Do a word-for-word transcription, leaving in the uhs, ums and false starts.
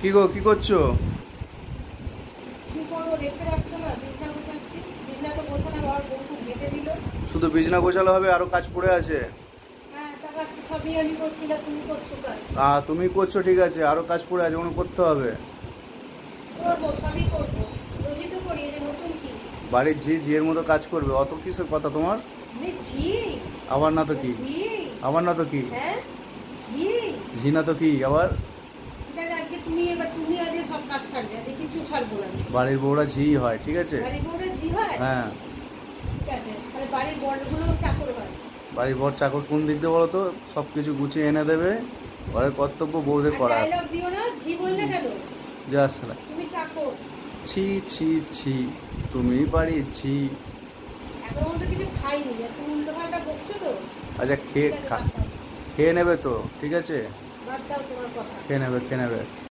কি গো কি করছো? কি করবো দেখতে পাচ্ছ না, বিছনা গোছাচ্ছি। বিছনা তো গোছানো হওয়ার বন্ধু ঘেটে দিল। শুধু বিছনা গোছালো হবে, আরো কাজ পড়ে আছে। হ্যাঁ, তা কাজ তো সবই আমি করছি না, তুমি করছো কাজ। আহ তুমি করছো ঠিক আছে, আরো কাজ পড়ে আছে, ওগুলো করতে হবে। করবো, সবই করবো। রোজই তো করি, যে নতুন কি? বাড়ির ঝি ঝিয়ের মতো কাজ করবে, অত কিসের কথা তোমার? আমি ঝি? আবার না তো কি? ঝি? আবার না তো কি? হ্যাঁ, ঝি। ঝি না তো কি আবার? ঠিক আছে, আজকে তুমি এবার তুমি আজকে সব কাজ ছাড়বে, আজকে কিছু ছাড়বো না আমি। বাড়ির বউরা ঝি হয়, ঠিক আছে? বাড়ির বউরা ঝি হয়? হ্যাঁ। ঠিক আছে, তাহলে বাড়ির বড়গুলোও চাকর হয়। বাড়ির বর চাকর কোন দিক দিয়ে বলো তো? সব কিছু গুছিয়ে এনে দেবে, ঘরের কর্তব্য বউদের আর করা। ডায়লগ দিও না, ঝি বললে কেন? যা সালা। তুমি চাকর। ছি ছি ছি, তুমি বাড়ির ঝি। এখনো পর্যন্ত কিছু খাইনি, আর তুমি উল্টো পাল্টা বকছো তো। আচ্ছা খেয়ে ঠিক আছে, খা বাদ দাও। খেয়ে নেবে তো, ঠিক আছে? বাদ দাও তোমার কথা। খেয়ে নেবে খেয়ে নেবে।